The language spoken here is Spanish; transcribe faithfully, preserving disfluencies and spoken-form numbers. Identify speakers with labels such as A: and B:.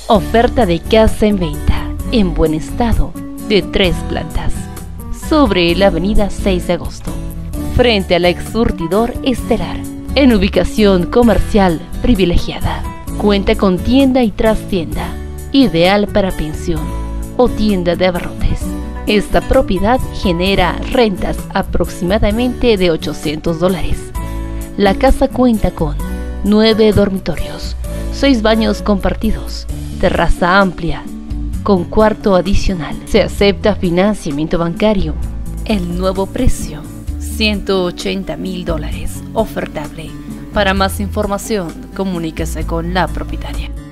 A: Oferta de casa en venta, en buen estado, de tres plantas, sobre la avenida seis de agosto, frente al ex surtidor Estelar, en ubicación comercial privilegiada. Cuenta con tienda y trastienda, ideal para pensión o tienda de abarrotes. Esta propiedad genera rentas aproximadamente de ochocientos dólares. La casa cuenta con nueve dormitorios, seis baños compartidos, terraza amplia, con cuarto adicional. Se acepta financiamiento bancario. El nuevo precio, ciento ochenta mil dólares, ofertable. Para más información, comuníquese con la propietaria.